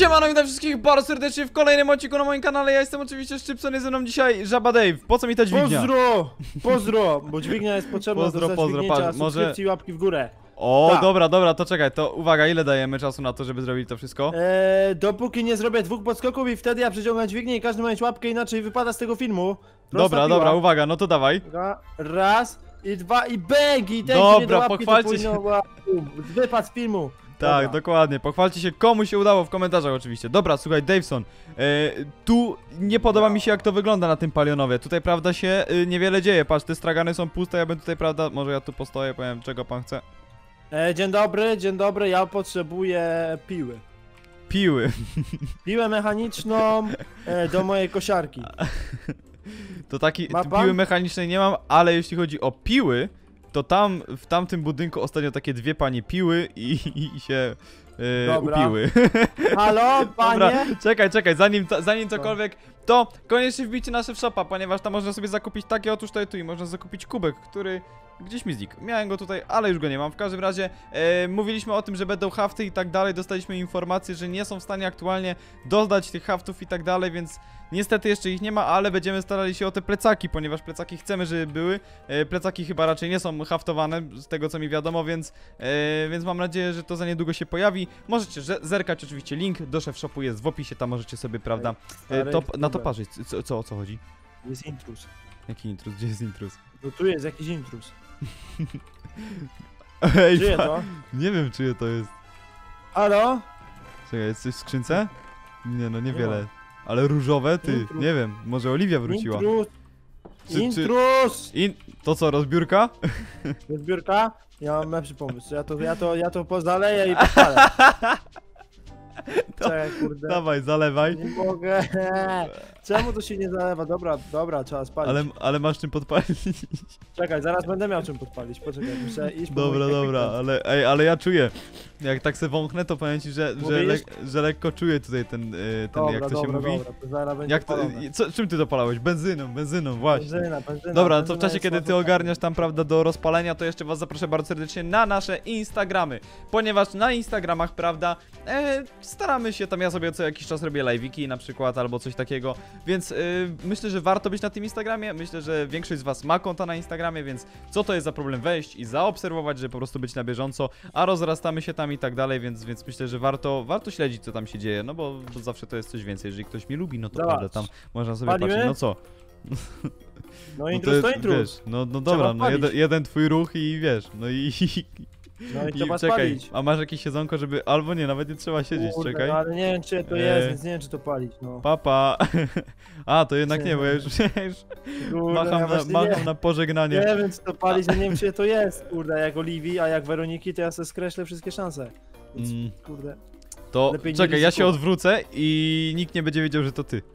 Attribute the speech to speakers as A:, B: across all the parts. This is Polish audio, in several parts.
A: Siemano, witam wszystkich bardzo serdecznie w kolejnym odcinku na moim kanale. Ja jestem oczywiście Szczypson, jest ze mną dzisiaj Żaba Dave. Po co mi ta dźwignia?
B: Pozdro, bo dźwignia jest potrzebna do
A: patrz,
B: subskrypcji, łapki w górę.
A: O,
B: tak.
A: dobra, to czekaj, to uwaga, ile dajemy czasu na to, żeby zrobić to wszystko?
B: Dopóki nie zrobię 2 podskoków i wtedy ja przeciągam dźwignię i każdy ma mieć łapkę, inaczej wypada z tego filmu.
A: Dobra, uwaga, no to dawaj.
B: Raz i 2 i bang! I ten,
A: dobra, pochwalcie się.
B: Wypad z filmu.
A: Tak,
B: Dobra.
A: dokładnie, pochwalcie się, komu się udało w komentarzach oczywiście. Dobra, słuchaj, Daveson, tu nie podoba mi się, jak to wygląda na tym palionowie. Tutaj, prawda, się niewiele dzieje. Patrz, te stragany są puste, ja bym tutaj, prawda, może ja tu postoję, powiem, czego pan chce.
B: Dzień dobry, ja potrzebuję piły.
A: Piły.
B: Piłę mechaniczną do mojej kosiarki.
A: To piły mechanicznej nie mam, ale jeśli chodzi o piły, to tam, w tamtym budynku ostatnio takie dwie panie piły i się upiły.
B: Halo, panie?
A: Dobra, czekaj, zanim cokolwiek, to koniecznie wbijcie nasze shopa, ponieważ tam można sobie zakupić takie otóż to i można zakupić kubek, który gdzieś mi znikł. Miałem go tutaj, ale już go nie mam. W każdym razie mówiliśmy o tym, że będą hafty i tak dalej. Dostaliśmy informację, że nie są w stanie aktualnie dodać tych haftów i tak dalej, więc niestety jeszcze ich nie ma, ale będziemy starali się o te plecaki, ponieważ plecaki chcemy, żeby były. Plecaki chyba raczej nie są haftowane, z tego co mi wiadomo, więc mam nadzieję, że to za niedługo się pojawi. Możecie zerkać, oczywiście link do szef shopu jest w opisie, tam możecie sobie, prawda, na to patrzeć. O co chodzi?
B: Jest intruz.
A: Jaki intruz? Gdzie jest intruz?
B: No tu jest jakiś intruz.
A: Ej,
B: Czyje to?
A: nie wiem, czyje to jest.
B: Halo?
A: Czekaj, jest coś w skrzynce? Nie, no niewiele.
B: ma.
A: Ale różowe? Ty,
B: Intruz.
A: nie wiem, może Oliwia wróciła.
B: Intruz!
A: To co, rozbiórka?
B: Zbiórka? Ja mam lepszy pomysł. Ja to pozaleję i podpalę. Czekaj, kurde.
A: Dawaj, zalewaj.
B: Nie mogę. Czemu to się nie zalewa? Dobra, trzeba spalić.
A: Ale masz czym podpalić.
B: Czekaj, zaraz będę miał czym podpalić. Poczekaj, muszę iść po
A: Dobra,
B: mój
A: ale ja czuję. Jak tak se wąchnę, to powiem ci, że lekko czuję tutaj ten
B: dobra,
A: jak to się mówi.
B: Dobra, to zaraz będzie
A: Czym ty to palałeś? Benzyną, właśnie.
B: Benzyna,
A: Dobra, to w czasie, kiedy ty ogarniasz tam, prawda, do rozpalenia, to jeszcze was zaproszę bardzo serdecznie na nasze Instagramy. Ponieważ na Instagramach, prawda, staramy się, tam ja sobie co jakiś czas robię live'iki na przykład, albo coś takiego. Więc myślę, że warto być na tym Instagramie. Myślę, że większość z was ma konta na Instagramie, więc co to jest za problem wejść i zaobserwować, żeby po prostu być na bieżąco, a rozrastamy się tam i tak dalej, więc myślę, że warto śledzić, co tam się dzieje, no bo zawsze to jest coś więcej. Jeżeli ktoś mnie lubi, no to prawda, tam można sobie patrzeć, no co?
B: No intruz to intruz.
A: Wiesz, no dobra, no jeden twój ruch i wiesz, no i
B: trzeba
A: czekaj,
B: spalić.
A: a masz jakieś siedzonko, żeby, albo nie, nawet nie trzeba siedzieć,
B: Kurde,
A: czekaj.
B: no, ale nie wiem, czy to jest, więc nie wiem, czy to palić, no.
A: Papa. A, to jednak nie, bo ja już macham na pożegnanie.
B: Nie wiem, czy to palić, no nie wiem, czy to jest, kurde, jak Oliwii, a jak Weroniki, to ja sobie skreślę wszystkie szanse. Więc, kurde.
A: To czekaj, ja się odwrócę i nikt nie będzie wiedział, że to ty.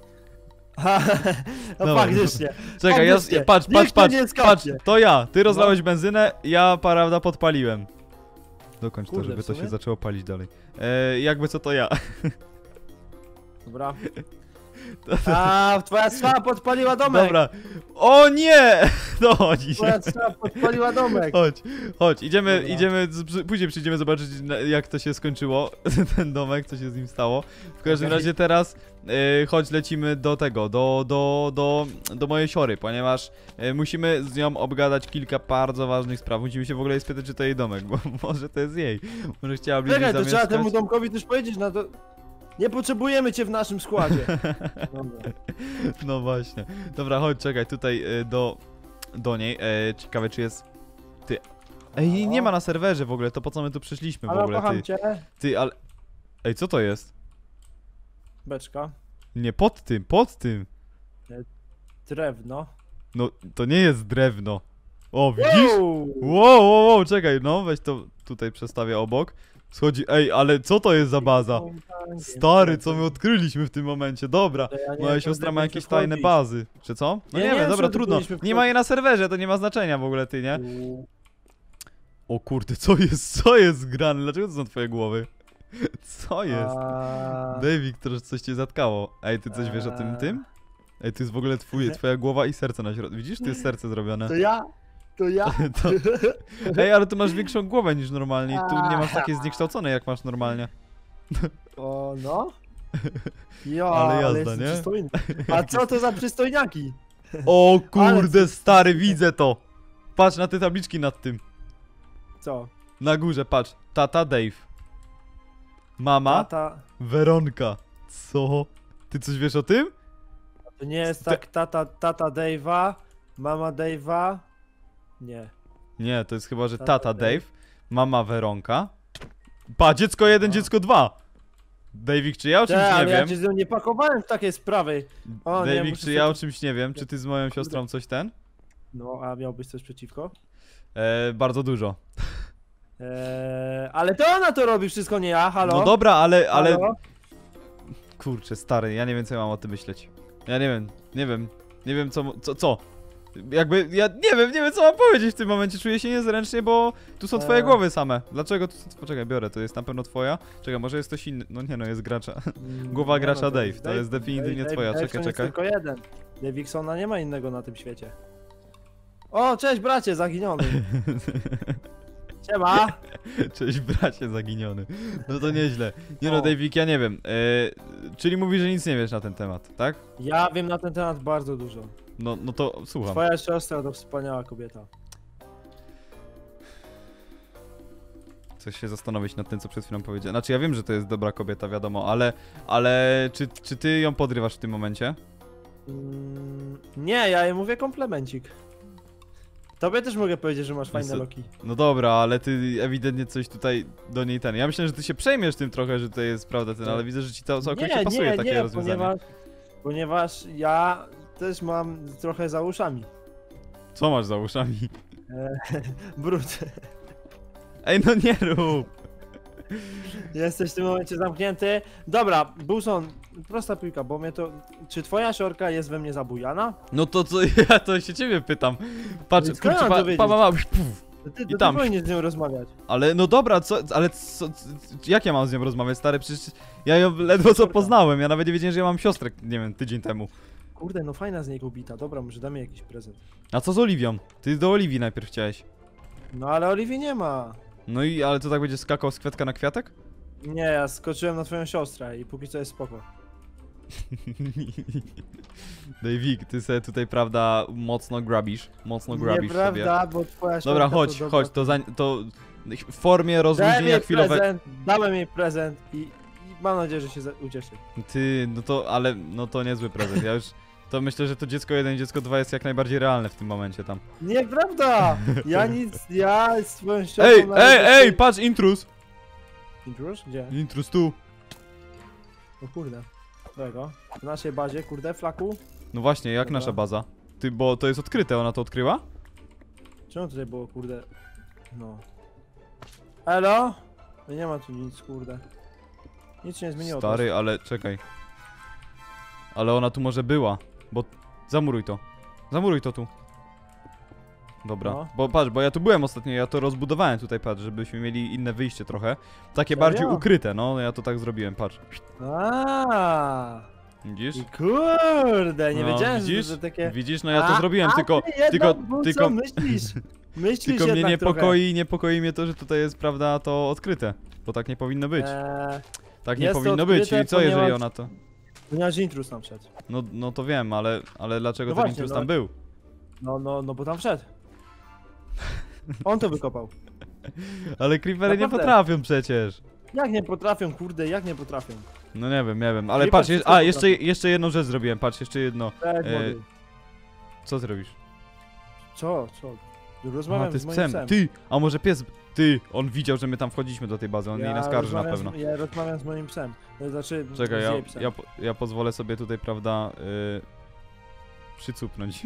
B: No faktycznie.
A: Czekaj, patrz, to ja. Ty rozlałeś benzynę, ja, prawda, podpaliłem. Dokończ to, żeby to się zaczęło palić dalej. Jakby co, to ja.
B: Dobra. A, twoja strzała podpaliła domek!
A: Dobra. O nie! No chodź.
B: Twoja strzała podpaliła domek!
A: Chodź, idziemy, później przyjdziemy zobaczyć, jak to się skończyło, ten domek, co się z nim stało. W każdym razie teraz chodź, lecimy do tego, do mojej siory, ponieważ musimy z nią obgadać kilka bardzo ważnych spraw. Musimy się w ogóle spytać, czy to jej domek, bo może to jest jej. Może chciałaby gdzieś
B: zamieszkać.
A: zamieszkać.
B: To trzeba temu domkowi też powiedzieć, no to... Nie potrzebujemy cię w naszym składzie.
A: No właśnie. Dobra, chodź, czekaj, tutaj do niej. Ciekawe, czy jest... Ty... Ej, nie ma na serwerze w ogóle, to po co my tu przyszliśmy w ogóle, ty?
B: Cię.
A: Ty, ale... Ej, co to jest?
B: Beczka.
A: Nie, pod tym.
B: Drewno.
A: No, to nie jest drewno. O, widzisz? Wow, czekaj, no, weź to tutaj przestawię obok. Schodzi, ej, ale co to jest za baza? Stary, co my odkryliśmy w tym momencie, dobra. Moja siostra ma jakieś tajne bazy. Czy co? No nie wiem, dobra, trudno. Nie ma jej na serwerze, to nie ma znaczenia w ogóle, ty, nie? O kurde, co jest grane? Dlaczego to są twoje głowy? Co jest? Davik, coś cię zatkało. Ej, ty coś wiesz o tym? Ej, to jest w ogóle twoja głowa i serce na środku. Widzisz, tu jest serce zrobione.
B: To ja?
A: Ej, ale tu masz większą głowę niż normalnie. Tu nie masz takiej zniekształconej, jak masz normalnie.
B: O, no. Ja,
A: Ale jazda,
B: jestem
A: nie?
B: przystojny. A co to za przystojniaki?
A: O kurde,
B: Ale-
A: stary, widzę to. Patrz na te tabliczki nad tym.
B: Co?
A: Na górze, patrz. Tata Dave. Mama
B: Tata...
A: Weronka. Co? Ty coś wiesz o tym?
B: To nie jest tak tata Dave'a, mama Dave'a. Nie.
A: Nie, to jest chyba, że
B: Tata
A: tata Dave, mama Weronka. Pa, dziecko 1,
B: No.
A: dziecko 2. Davik, czy ja o czymś nie
B: ale ja
A: wiem?
B: cię z nią nie pakowałem w takiej sprawy. O, nie,
A: Davik,
B: muszę
A: czy ja o
B: sobie-
A: czymś nie wiem? Czy ty z moją siostrą coś ten?
B: No, a miałbyś coś przeciwko?
A: Bardzo dużo.
B: Ale to ona to robi wszystko, nie ja, halo?
A: No dobra, ale...
B: Halo?
A: Kurczę, stary, ja nie wiem, co ja mam o tym myśleć. Ja nie wiem co. Jakby, ja nie wiem co mam powiedzieć w tym momencie, czuję się niezręcznie, bo tu są twoje głowy same. Dlaczego tu... Poczekaj, biorę, to jest na pewno twoja. Czekaj, może jest ktoś inny, no nie no, jest gracza. Głowa
B: Nie,
A: gracza
B: no,
A: Dave, to jest definitywnie twoja,
B: Dave
A: czekaj.
B: to jest tylko jeden. Davidsona nie ma innego na tym świecie. O, cześć bracie, zaginiony. Siema.
A: Cześć bracie zaginiony. No to nieźle. Nie no,
B: O.
A: Davik, ja nie wiem. Czyli mówisz, że nic nie wiesz na ten temat, tak?
B: Ja wiem na ten temat bardzo dużo.
A: No to słucham.
B: Twoja siostra to wspaniała kobieta.
A: Chcę się zastanowić nad tym, co przed chwilą powiedziałem. Znaczy ja wiem, że to jest dobra kobieta, wiadomo, ale czy ty ją podrywasz w tym momencie?
B: Nie, ja jej mówię komplemencik. Tobie też mogę powiedzieć, że masz fajne
A: Niestety.
B: loki.
A: No dobra, ale ty ewidentnie coś tutaj do niej ten. Ja myślę, że ty się przejmiesz tym trochę, że to jest prawda ten, ale widzę, że ci to całkowicie pasuje takie rozwiązanie.
B: Ponieważ ja też mam trochę za uszami.
A: Co masz za uszami?
B: Brud.
A: Ej, no nie rób!
B: Jesteś w tym momencie zamknięty. Dobra, Bulson, prosta piłka, bo mnie to... Czy twoja siorka jest we mnie zabujana?
A: No to co, ja to się ciebie pytam. Patrz,
B: Więc skąd
A: kurczę,
B: mam to wiedzieć?
A: puf.
B: Ty
A: I tam.
B: powinieneś z nią rozmawiać.
A: Ale no dobra, jak ja mam z nią rozmawiać, stary? Przecież ja ją ledwo co
B: Siorka.
A: poznałem, ja nawet nie wiedziałem, że ja mam siostrę, nie wiem, tydzień temu.
B: Kurde, no fajna z niej kobita. Dobra, może damy jakiś prezent.
A: A co z Oliwią? Ty do Oliwii najpierw chciałeś.
B: No ale Oliwii nie ma.
A: No i, ale to tak będzie skakał z kwiatka na kwiatek?
B: Nie, ja skoczyłem na twoją siostrę i póki co jest spoko.
A: Davik, ty sobie tutaj, prawda, mocno grabisz sobie.
B: Nieprawda, bo twoja siostra
A: Dobra,
B: to
A: chodź, to w formie rozluźnienia chwilowe...
B: Dałem jej prezent i mam nadzieję, że się ucieszy.
A: Ty, no to, ale, no to niezły prezent, ja już... To myślę, że to dziecko 1 i dziecko 2 jest jak najbardziej realne w tym momencie tam.
B: Nieprawda! Ja z twoją siostrą...
A: Ej, patrz, intruz!
B: Intruz? Gdzie?
A: Intruz tu.
B: O kurde. Którego? W naszej bazie, kurde, flaku?
A: No właśnie, jak
B: Dobra.
A: nasza baza? Ty, bo to jest odkryte, ona to odkryła?
B: Czemu tutaj było, kurde? No. Elo? No nie ma tu nic, kurde. Nic się nie zmieniło.
A: Stary, ale czekaj. Ale ona tu może była, bo... Zamuruj to. Zamuruj to tu. Dobra,
B: No.
A: bo patrz, bo ja tu byłem ostatnio, ja to rozbudowałem tutaj, patrz, żebyśmy mieli inne wyjście trochę. Takie
B: Serio?
A: bardziej ukryte, no ja to tak zrobiłem, patrz.
B: Aaaa.
A: Widzisz?
B: I kurde, nie
A: No,
B: wiedziałem,
A: widzisz?
B: że to takie...
A: Widzisz, no ja to zrobiłem, tylko...
B: ty jednak,
A: tylko-
B: Bulson,
A: tylko-
B: myślisz? Myślisz
A: Tylko mnie
B: jednak
A: niepokoi mnie to, że tutaj jest, prawda, to odkryte. Bo tak nie powinno być.
B: trochę.
A: Tak nie
B: jest to
A: powinno być.
B: odkryte,
A: I co jeżeli
B: ponieważ-
A: ona to...
B: Ponieważ intruz tam wszedł.
A: No to wiem, ale dlaczego
B: No
A: ten
B: właśnie,
A: intruz
B: no.
A: tam był?
B: No bo tam wszedł. On to wykopał.
A: Ale creepery nie
B: Naprawdę.
A: potrafią przecież.
B: Jak nie potrafią, kurde, jak nie potrafią.
A: No nie wiem, ale
B: Nie
A: patrz,
B: patrz, co
A: a
B: potrafią.
A: jeszcze jedną rzecz zrobiłem, patrz, jeszcze jedno.
B: Tak,
A: E,
B: młody.
A: Co zrobisz?
B: Co?
A: A,
B: Rozmawiam
A: ty
B: z
A: z
B: moim
A: psem.
B: psem.
A: Ty, a może pies... Ty, on widział, że my tam wchodziliśmy do tej bazy, on jej naskarży na pewno.
B: Ja rozmawiam z moim psem. To znaczy,
A: Czekaj,
B: z jej psem.
A: ja pozwolę sobie tutaj, prawda, przycupnąć.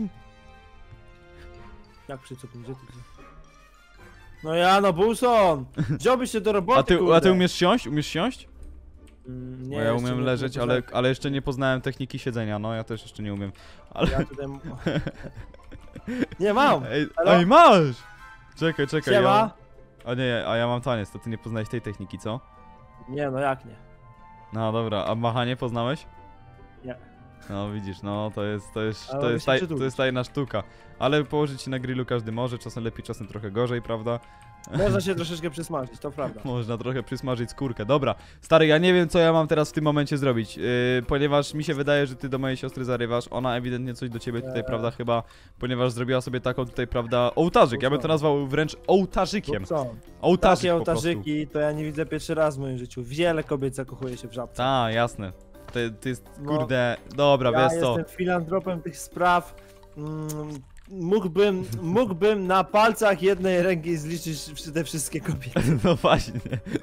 B: Jak przycupnij, gdzie ty? No ja, no Bulson! Wziąłbyś się do roboty,
A: A ty
B: kurde.
A: umiesz siąść? Umiesz siąść?
B: Nie,
A: Bo ja
B: jeszcze
A: umiem
B: nie-
A: leżeć,
B: nie
A: ale jeszcze nie poznałem techniki siedzenia, no ja też jeszcze nie umiem. Ale...
B: Ja tutaj... Nie mam! Halo?
A: Ej, masz! Czekaj,
B: Siema!
A: A nie, a ja mam taniec, to ty nie poznałeś tej techniki, co?
B: Nie, no jak nie?
A: No dobra, a machanie poznałeś?
B: Nie.
A: No widzisz, no to jest
B: Ale mogę się przytulić.
A: tajna sztuka. Ale położyć się na grillu każdy może, czasem lepiej, czasem trochę gorzej, prawda?
B: Można się troszeczkę przysmażyć, to prawda.
A: Można trochę przysmażyć skórkę. Dobra, stary, ja nie wiem, co ja mam teraz w tym momencie zrobić, ponieważ mi się wydaje, że ty do mojej siostry zarywasz. Ona ewidentnie coś do ciebie tutaj, prawda, chyba, ponieważ zrobiła sobie taką tutaj, prawda, ołtarzyk. Ja bym to nazwał wręcz ołtarzykiem.
B: No co?
A: Ołtarzyk
B: Takie
A: po prostu.
B: ołtarzyki to ja nie widzę pierwszy raz w moim życiu. Wiele kobiet zakochuje się w żabce.
A: Tak, jasne. To jest,
B: No,
A: kurde, dobra,
B: Ja
A: wiesz co.
B: jestem filantropem tych spraw. Mógłbym na palcach jednej ręki zliczyć te wszystkie kobiety.
A: No właśnie.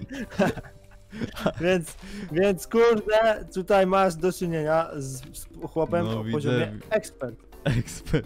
B: Więc kurde, tutaj masz do czynienia z chłopem
A: No,
B: o
A: widzę.
B: poziomie ekspert.
A: Ekspert.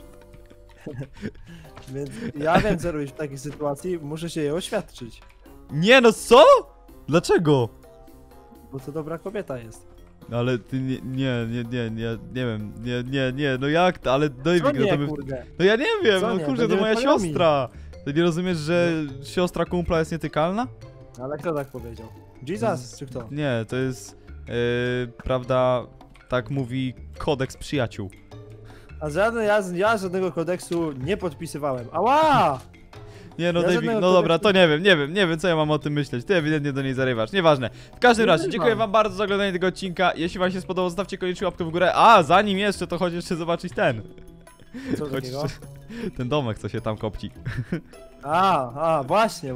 B: Więc ja wiem, co robić w takiej sytuacji, muszę się jej oświadczyć.
A: Nie, no co? Dlaczego?
B: Bo to dobra kobieta jest.
A: Ale ty nie wiem, nie, no jak to, ale
B: Co
A: Dojwik, no
B: nie,
A: to by...
B: kurde?
A: No ja nie wiem,
B: Co
A: no
B: nie?
A: kurczę, to
B: Będziemy
A: moja
B: znajomi.
A: siostra. Ty nie rozumiesz, że siostra kumpla jest nietykalna?
B: Ale kto tak powiedział? Jesus, czy kto?
A: Nie, to jest, prawda, tak mówi kodeks przyjaciół.
B: A ja żadnego kodeksu nie podpisywałem. Ała!
A: Nie no,
B: Ja
A: Dawid,
B: żadnego
A: no dobra, to
B: kodeksu-
A: nie wiem co ja mam o tym myśleć. Ty ewidentnie do niej zarywasz, nieważne. W każdym
B: Nie
A: razie,
B: zrywam.
A: dziękuję wam bardzo za oglądanie tego odcinka. Jeśli wam się spodobał, zostawcie koniecznie łapkę w górę. A, zanim jeszcze, to chodź jeszcze zobaczyć ten.
B: Co
A: Chodź
B: takiego?
A: jeszcze, ten domek, co się tam kopci.
B: Właśnie.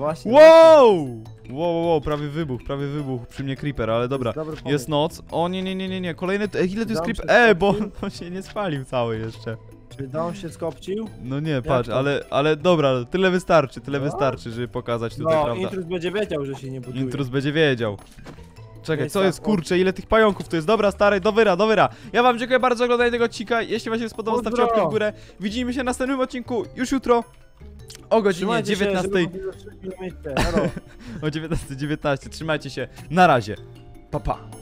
A: Wow, prawie wybuch przy mnie creeper, ale dobra.
B: Dobry pomysł.
A: Jest noc. O nie, kolejny, ile to jest
B: Dom
A: creeper?
B: się
A: Bo
B: skopcił?
A: on się nie spalił cały jeszcze.
B: Czy dom się skopcił?
A: No nie, patrz,
B: to?
A: ale dobra, tyle wystarczy,
B: No.
A: żeby pokazać tutaj,
B: No,
A: prawda.
B: intruz będzie wiedział, że się nie buduje.
A: Intruz będzie wiedział. Czekaj,
B: Jest
A: co
B: tak,
A: jest, kurczę, ile tych pająków tu jest? Dobra, stary, do wyra. Ja wam dziękuję bardzo za oglądanie tego odcinka. Jeśli wam się spodobał,
B: Pozdro.
A: stawcie łapkę w górę. Widzimy się w następnym odcinku już jutro o godzinie
B: Trzymajcie się,
A: 19.
B: żeby było 3 km. Halo.
A: O 19:19. Trzymajcie się. Na razie. Pa.